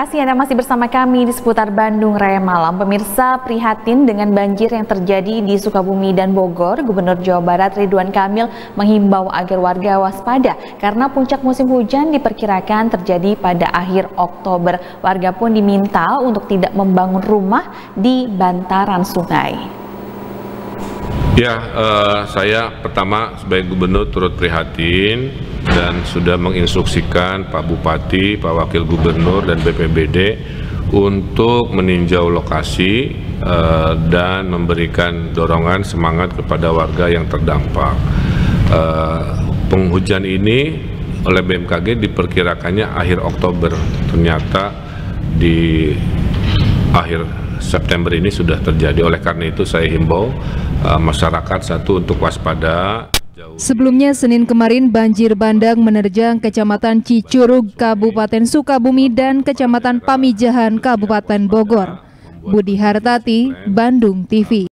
kasih Anda masih bersama kami di seputar Bandung Raya Malam. Pemirsa, prihatin dengan banjir yang terjadi di Sukabumi dan Bogor, Gubernur Jawa Barat Ridwan Kamil menghimbau agar warga waspada karena puncak musim hujan diperkirakan terjadi pada akhir Oktober. Warga pun diminta untuk tidak membangun rumah di bantaran sungai. Ya, saya pertama sebagai gubernur turut prihatin dan sudah menginstruksikan Pak Bupati, Pak Wakil Gubernur dan BPBD untuk meninjau lokasi dan memberikan dorongan semangat kepada warga yang terdampak. Penghujan ini oleh BMKG diperkirakannya akhir Oktober, ternyata di akhir September ini sudah terjadi. Oleh karena itu saya himbau masyarakat satu untuk waspada. Sebelumnya Senin kemarin banjir bandang menerjang Kecamatan Cicurug, Kabupaten Sukabumi dan Kecamatan Pamijahan, Kabupaten Bogor. Budi Hartati, Bandung TV.